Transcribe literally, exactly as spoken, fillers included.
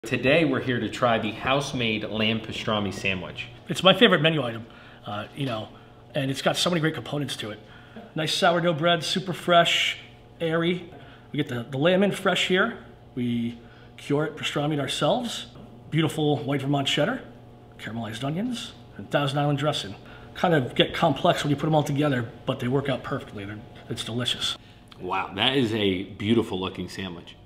Today we're here to try the house-made lamb pastrami sandwich. It's my favorite menu item, uh, you know, and it's got so many great components to it. Nice sourdough bread, super fresh, airy. We get the, the lamb in fresh here. We cure it, pastrami it ourselves. Beautiful white Vermont cheddar, caramelized onions, and Thousand Island dressing. Kind of get complex when you put them all together, but they work out perfectly. They're, it's delicious. Wow, that is a beautiful looking sandwich.